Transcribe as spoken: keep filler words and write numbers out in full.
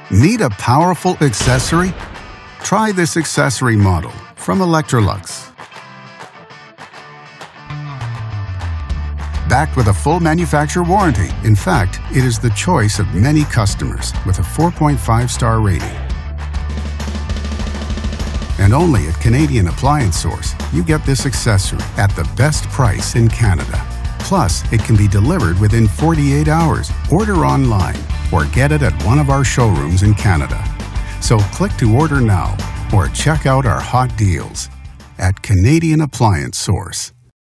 Need a powerful accessory? Try this accessory model from Electrolux. Backed with a full manufacturer warranty. In fact, it is the choice of many customers with a four point five star rating. And only at Canadian Appliance Source, you get this accessory at the best price in Canada. Plus, it can be delivered within forty-eight hours. Order online or get it at one of our showrooms in Canada. So click to order now or check out our hot deals at Canadian Appliance Source.